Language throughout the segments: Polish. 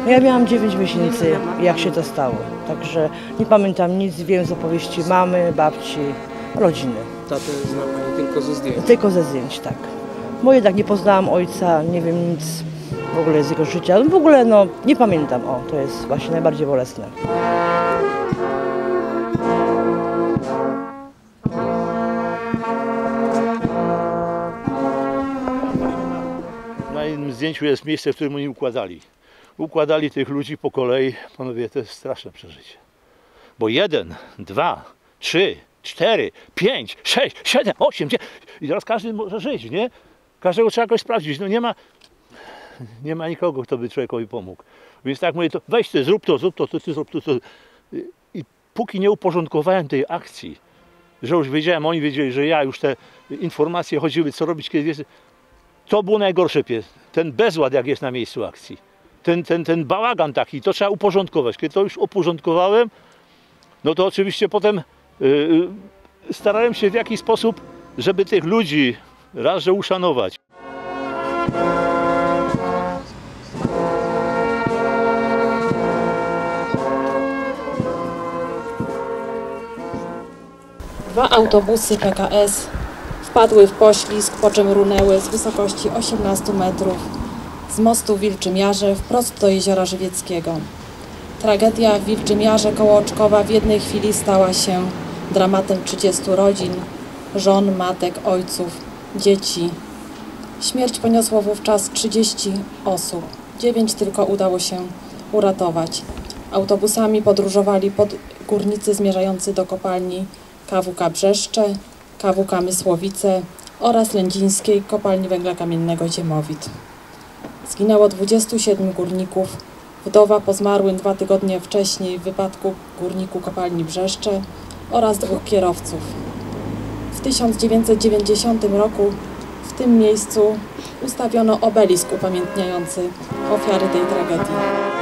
No ja miałam 9 miesięcy, jak się to stało. Także nie pamiętam nic, wiem z opowieści mamy, babci, rodziny. Tatę zna Pani tylko ze zdjęć? Tylko ze zdjęć, tak. Bo jednak nie poznałam ojca, nie wiem nic w ogóle z jego życia. W ogóle no nie pamiętam, o to jest właśnie najbardziej bolesne. Na jednym zdjęciu jest miejsce, w którym oni układali. Układali tych ludzi po kolei. Panowie, to jest straszne przeżycie. Bo 1, 2, 3, 4, 5, 6, 7, 8, 9. I teraz każdy może żyć, nie? Każdego trzeba jakoś sprawdzić. No nie ma nikogo, kto by człowiekowi pomógł. Więc tak mówię, to weź ty, zrób to, ty zrób to. I póki nie uporządkowałem tej akcji, że już wiedziałem, oni wiedzieli, że ja już te informacje chodziły, co robić, kiedy jest. To było najgorsze, ten bezład, jak jest na miejscu akcji. Ten bałagan taki, to trzeba uporządkować. Kiedy to już uporządkowałem, no to oczywiście potem starałem się w jakiś sposób, żeby tych ludzi raz, że uszanować. Dwa autobusy PKS wpadły w poślizg, po czym runęły z wysokości 18 metrów z mostu w Wilczym Jarze wprost do Jeziora Żywieckiego. Tragedia w Wilczym Jarze koło Oczkowa w jednej chwili stała się dramatem 30 rodzin, żon, matek, ojców, dzieci. Śmierć poniosło wówczas 30 osób. 9 tylko udało się uratować. Autobusami podróżowali górnicy zmierzający do kopalni KWK Brzeszcze, KWK Mysłowice oraz lędzińskiej kopalni węgla kamiennego Ziemowit. Zginęło 27 górników, wdowa po zmarłym 2 tygodnie wcześniej w wypadku górniku kopalni Brzeszcze oraz 2 kierowców. W 1990 roku w tym miejscu ustawiono obelisk upamiętniający ofiary tej tragedii.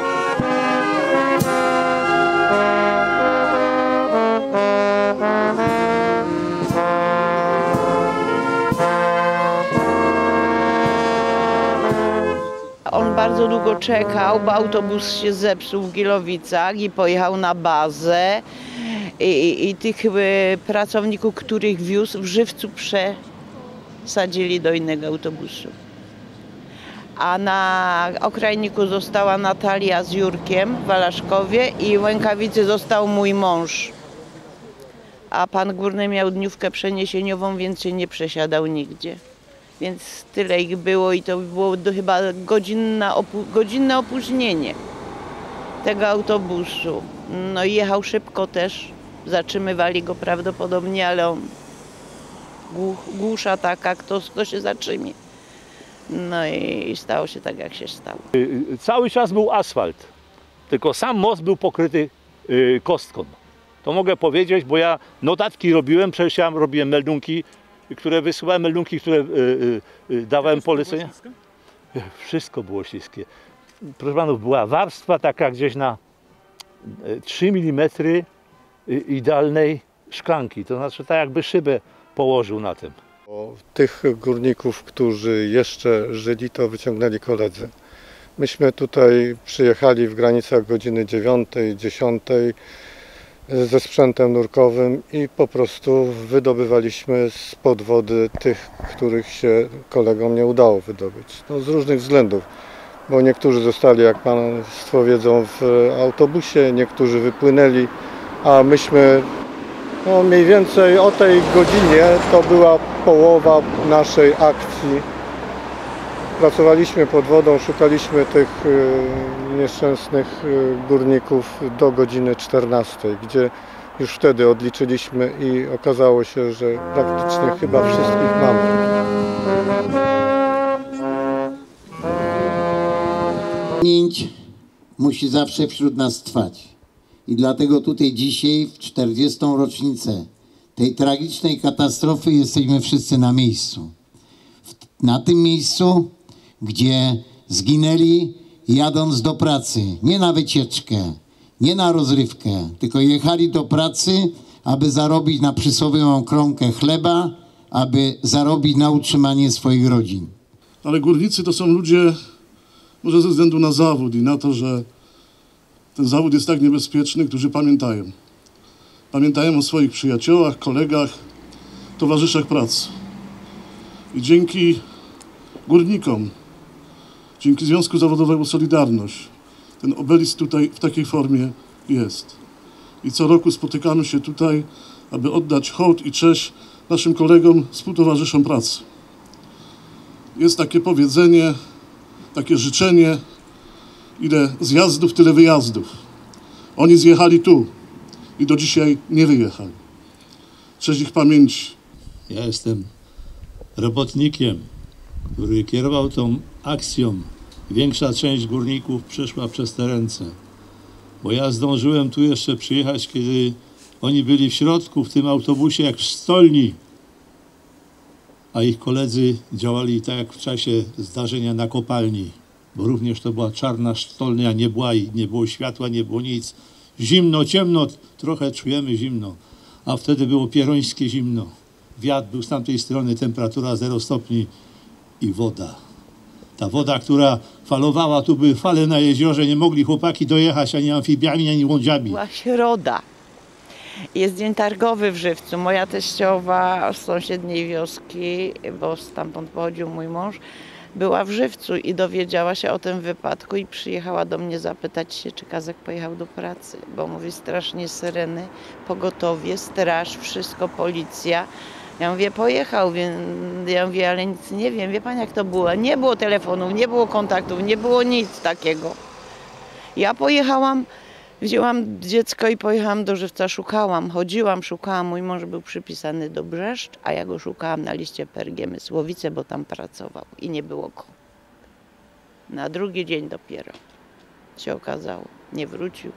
On bardzo długo czekał, bo autobus się zepsuł w Gilowicach i pojechał na bazę i tych pracowników, których wiózł, w Żywcu przesadzili do innego autobusu. A na Okrajniku została Natalia z Jurkiem w Walaszkowie i w Łękawicy został mój mąż. A pan górny miał dniówkę przeniesieniową, więc się nie przesiadał nigdzie. Więc tyle ich było i to było chyba godzinne opóźnienie tego autobusu. No i jechał szybko też, zatrzymywali go prawdopodobnie, ale on głusza taka, kto się zatrzymie. No i stało się tak, jak się stało. Cały czas był asfalt, tylko sam most był pokryty kostką. To mogę powiedzieć, bo ja notatki robiłem, przecież ja robiłem meldunki, które wysyłałem, meldunki, które dawałem polecenia. Wszystko było śliskie. Proszę panów, była warstwa taka gdzieś na 3 mm idealnej szklanki. To znaczy tak jakby szybę położył na tym. Tych górników, którzy jeszcze żyli, to wyciągnęli koledzy. Myśmy tutaj przyjechali w granicach godziny 9, 10 ze sprzętem nurkowym i po prostu wydobywaliśmy spod wody tych, których się kolegom nie udało wydobyć. No, z różnych względów, bo niektórzy zostali, jak państwo wiedzą, w autobusie, niektórzy wypłynęli, a myśmy no, mniej więcej o tej godzinie to była połowa naszej akcji. Pracowaliśmy pod wodą, szukaliśmy tych nieszczęsnych górników do godziny 14, gdzie już wtedy odliczyliśmy i okazało się, że praktycznie chyba wszystkich mamy. Pamięć musi zawsze wśród nas trwać. I dlatego tutaj dzisiaj w 40. rocznicę tej tragicznej katastrofy jesteśmy wszyscy na miejscu. Na tym miejscu, gdzie zginęli jadąc do pracy, nie na wycieczkę, nie na rozrywkę, tylko jechali do pracy, aby zarobić na przysłowiową kromkę chleba, aby zarobić na utrzymanie swoich rodzin. Ale górnicy to są ludzie Może ze względu na zawód i na to, że ten zawód jest tak niebezpieczny, którzy pamiętają. Pamiętają o swoich przyjaciołach, kolegach, towarzyszach pracy. I dzięki górnikom, dzięki Związku Zawodowemu Solidarność, ten obelisk tutaj w takiej formie jest. I co roku spotykamy się tutaj, aby oddać hołd i cześć naszym kolegom, współtowarzyszom pracy. Jest takie powiedzenie, takie życzenie, ile zjazdów, tyle wyjazdów. Oni zjechali tu i do dzisiaj nie wyjechali. Cześć ich pamięci. Ja jestem robotnikiem, który kierował tą akcją. Większa część górników przeszła przez te ręce. Bo ja zdążyłem tu jeszcze przyjechać, kiedy oni byli w środku, w tym autobusie, jak w stolni. A ich koledzy działali tak jak w czasie zdarzenia na kopalni. Bo również to była czarna stolnia, nie było światła, nie było nic. Zimno, ciemno, trochę czujemy zimno. A wtedy było pierońskie zimno. Wiatr był z tamtej strony, temperatura 0 stopni i woda. Ta woda, która falowała, tu były fale na jeziorze, nie mogli chłopaki dojechać ani amfibiami, ani łodziami. Była środa. Jest dzień targowy w Żywcu. Moja teściowa z sąsiedniej wioski, bo stamtąd pochodził mój mąż, była w Żywcu i dowiedziała się o tym wypadku i przyjechała do mnie zapytać się, czy Kazek pojechał do pracy, bo mówi strasznie syreny, pogotowie, straż, wszystko, policja. Ja mówię, pojechał, ja mówię, ale nic nie wiem, wie pan jak to było? Nie było telefonów, nie było kontaktów, nie było nic takiego. Ja pojechałam, wzięłam dziecko i pojechałam do Żywca, szukałam, chodziłam, szukałam. Mój mąż był przypisany do Brzeszcz, a ja go szukałam na liście PRG Mysłowice, bo tam pracował i nie było go. Na drugi dzień dopiero się okazało, nie wrócił.